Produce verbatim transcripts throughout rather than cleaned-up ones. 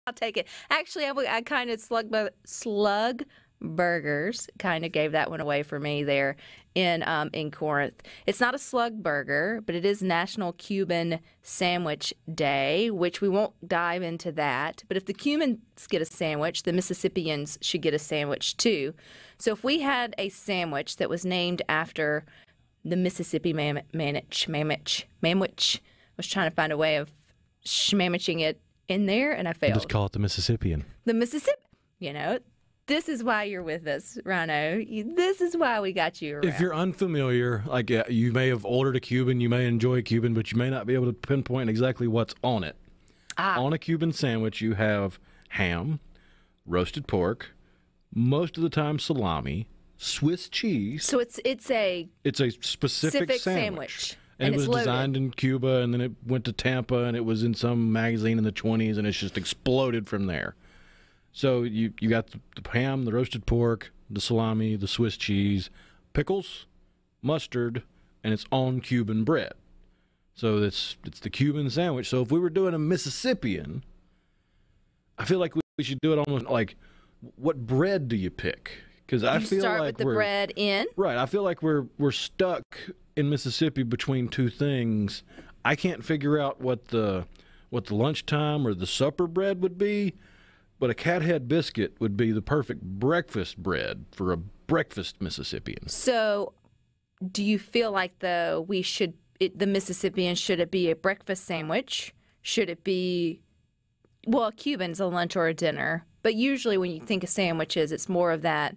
I'll take it. Actually, I, I kind of slug, slug burgers kind of gave that one away for me there in um, in Corinth. It's not a slug burger, but it is National Cuban Sandwich Day, which we won't dive into that. But if the Cubans get a sandwich, the Mississippians should get a sandwich too. So if we had a sandwich that was named after the Mississippi man- manich, mamich, mamwich, I was trying to find a way of schmamiching it in there, and I failed. Just call it the Mississippian. The Mississippi, you know, this is why you're with us, Ryno. You, this is why we got you around. If you're unfamiliar, like uh, you may have ordered a Cuban, you may enjoy Cuban, but you may not be able to pinpoint exactly what's on it. Ah. On a Cuban sandwich, you have ham, roasted pork, most of the time salami, Swiss cheese. So it's it's a it's a specific, specific sandwich. sandwich. And, and it was loaded. designed in Cuba, and then it went to Tampa, and it was in some magazine in the twenties, and it's just exploded from there. So you, you got the, the ham, the roasted pork, the salami, the Swiss cheese, pickles, mustard, and it's on Cuban bread. So it's it's the Cuban sandwich. So if we were doing a Mississippian, I feel like we, we should do it almost like, what bread do you pick? Because I feel start like with the we're, bread in. Right. I feel like we're we're stuck in Mississippi between two things. I can't figure out what the what the lunchtime or the supper bread would be, but a cat head biscuit would be the perfect breakfast bread for a breakfast Mississippian. So, do you feel like though we should it, the Mississippian, should it be a breakfast sandwich? Should it be, well, Cuban's a lunch or a dinner, but usually when you think of sandwiches, it's more of that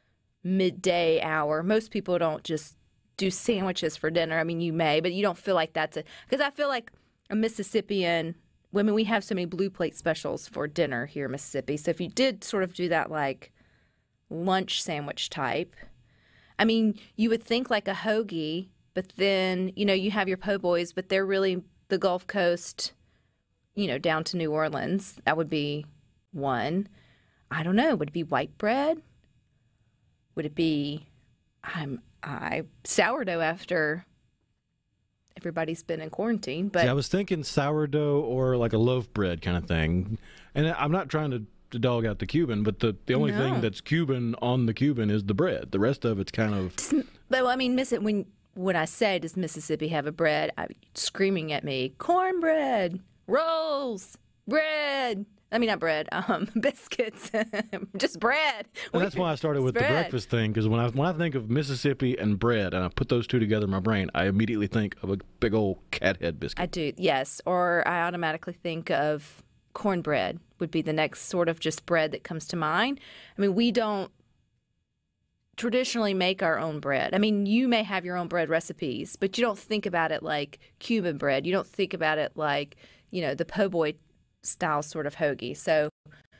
midday hour. Most people don't just do sandwiches for dinner. I mean, you may, but you don't feel like that's a, because I feel like a Mississippian, I mean, we have so many blue plate specials for dinner here in Mississippi. So if you did sort of do that like lunch sandwich type, I mean, you would think like a hoagie, but then, you know, you have your po' boys, but they're really the Gulf Coast, you know, down to New Orleans. That would be one. I don't know. Would it be white bread? Would it be, I'm, I sourdough after everybody's been in quarantine? But See, I was thinking sourdough or like a loaf bread kind of thing. And I'm not trying to, to dog out the Cuban, but the, the only no. thing that's Cuban on the Cuban is the bread. The rest of it's kind of. Does, but I mean, miss it when when I say, does Mississippi have a bread? I, screaming at me, cornbread, rolls, bread. I mean, not bread, um, biscuits, just bread. And that's why I started with bread. the breakfast thing, because when I when I think of Mississippi and bread, and I put those two together in my brain, I immediately think of a big old cat head biscuit. I do, yes. Or I automatically think of cornbread would be the next sort of just bread that comes to mind. I mean, we don't traditionally make our own bread. I mean, you may have your own bread recipes, but you don't think about it like Cuban bread. You don't think about it like, you know, the po' boy style sort of hoagie. So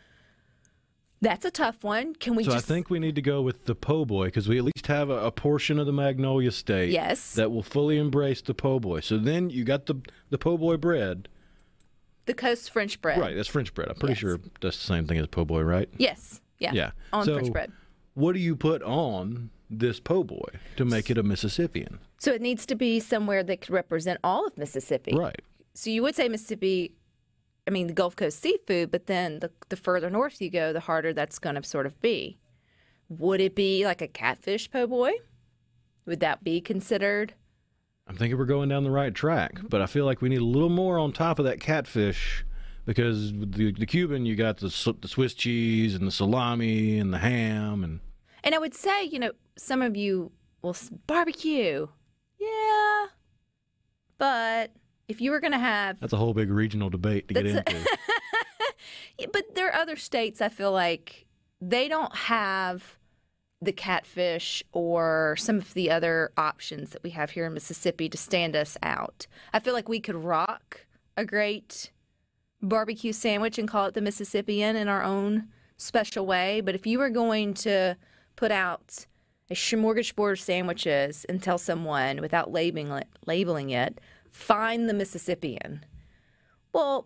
that's a tough one. Can we so just... I think we need to go with the po' boy, because we at least have a, a portion of the Magnolia State yes. that will fully embrace the po' boy. So then you got the the po' boy bread. The Coast French bread. Right, that's French bread. I'm pretty yes. sure that's the same thing as po' boy, right? Yes. Yeah. Yeah. On so French bread. What do you put on this po' boy to make it a Mississippian? So it needs to be somewhere that could represent all of Mississippi. Right. So you would say Mississippi, I mean, the Gulf Coast seafood, but then the, the further north you go, the harder that's going to sort of be. Would it be like a catfish po' boy? Would that be considered? I'm thinking we're going down the right track, but I feel like we need a little more on top of that catfish, because with the, the Cuban, you got the, the Swiss cheese and the salami and the ham. And and I would say, you know, some of you will barbecue. Yeah. But if you were going to have... That's a whole big regional debate to get into. Yeah, but there are other states, I feel like, they don't have the catfish or some of the other options that we have here in Mississippi to stand us out. I feel like we could rock a great barbecue sandwich and call it the Mississippian in our own special way. But if you were going to put out a smorgasbord of sandwiches and tell someone without labeling it, labeling it, find the Mississippian. Well,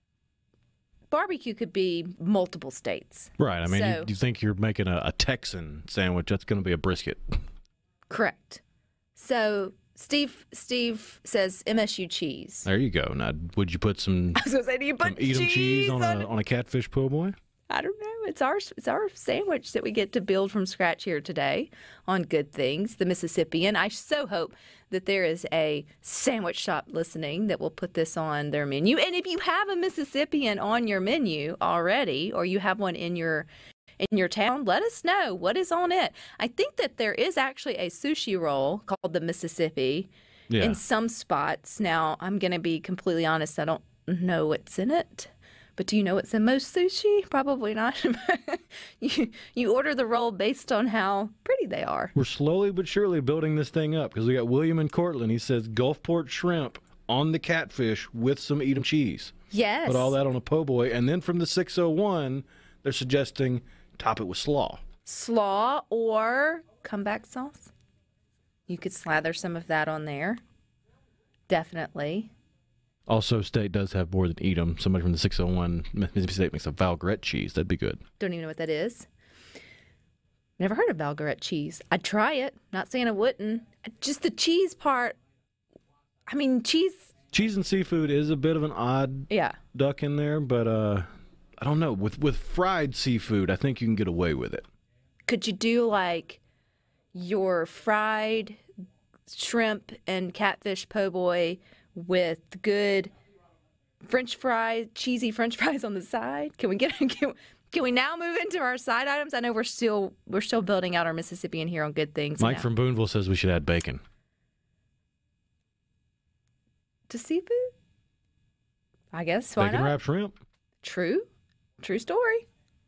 barbecue could be multiple states. Right. I mean, so, you, you think you're making a, a Texan sandwich, that's going to be a brisket. Correct. So Steve Steve says M S U cheese. There you go. Now, would you put some, I was going to say, do you put some Edam cheese, cheese on, on a, on a catfish po' boy? I don't know. It's our it's our sandwich that we get to build from scratch here today on Good Things, the Mississippian. I so hope that there is a sandwich shop listening that will put this on their menu. And if you have a Mississippian on your menu already, or you have one in your in your town, let us know what is on it. I think that there is actually a sushi roll called the Mississippi Yeah. in some spots. Now, I'm going to be completely honest. I don't know what's in it. But do you know what's in most sushi? Probably not. you, you order the roll based on how pretty they are. We're slowly but surely building this thing up because we got William in Cortland. He says Gulfport shrimp on the catfish with some Edam cheese. Yes. Put all that on a po' boy. And then from the six oh one, they're suggesting top it with slaw. Slaw or comeback sauce. You could slather some of that on there. Definitely. Also, State does have more than Edam. Somebody from the six oh one Mississippi State makes a Valgret cheese. That'd be good. Don't even know what that is. Never heard of Valgret cheese. I'd try it. Not saying I wouldn't. Just the cheese part. I mean, cheese. Cheese and seafood is a bit of an odd Yeah. duck in there, but uh, I don't know. With with fried seafood, I think you can get away with it. Could you do like your fried shrimp and catfish po' boy with good French fries, cheesy French fries on the side? Can we get can, can we now move into our side items? I know we're still we're still building out our Mississippian here on Good Things. Mike now. from Boonville says we should add bacon. To seafood? I guess why Bacon not? wrapped shrimp. True. True story.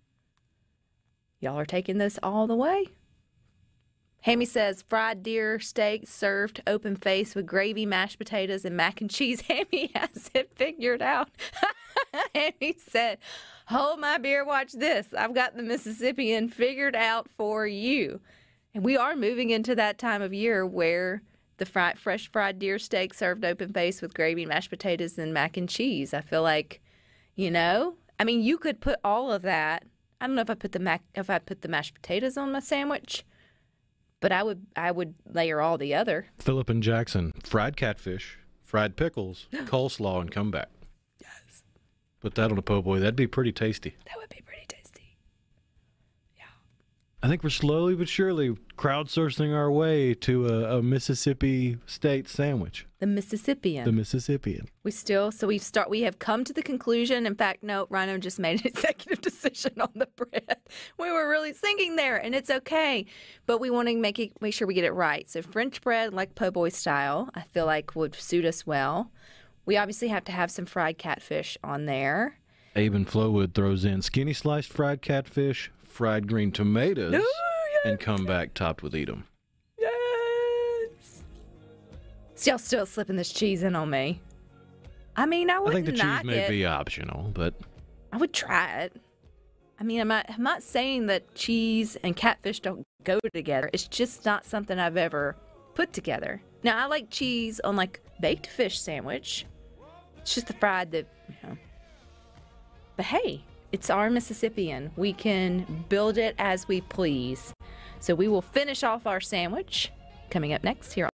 Y'all are taking this all the way. Hammy says fried deer steak served open face with gravy, mashed potatoes, and mac and cheese. Hammy has it figured out. Hammy said, hold my beer, watch this. I've got the Mississippian figured out for you. And we are moving into that time of year where the fried, fresh fried deer steak served open face with gravy, mashed potatoes, and mac and cheese. I feel like, you know, I mean, you could put all of that. I don't know if I put the mac, if I put the mashed potatoes on my sandwich. But I would I would layer all the other. Philip and Jackson, fried catfish, fried pickles, coleslaw, and comeback. Yes. Put that on a po' boy. That'd be pretty tasty. That would be pretty tasty. Yeah. I think we're slowly but surely crowdsourcing our way to a, a Mississippi State sandwich. The Mississippian. The Mississippian. We still so we start we have come to the conclusion. In fact, no, Ryno just made an executive decision on the bread. We were really thinking there, and it's okay. But we want to make it make sure we get it right. So French bread, like po' boy style, I feel like would suit us well. We obviously have to have some fried catfish on there. Abe and Flowood throws in skinny sliced fried catfish, fried green tomatoes, Ooh, yes. and comeback topped with Edam. Yes. So y'all still slipping this cheese in on me. I mean, I I wouldn't think the cheese knock may it. be optional, but I would try it. I mean, I'm not, I'm not saying that cheese and catfish don't go together. It's just not something I've ever put together. Now, I like cheese on, like, baked fish sandwich. It's just the fried that, you know. But hey, it's our Mississippian. We can build it as we please. So we will finish off our sandwich coming up next here on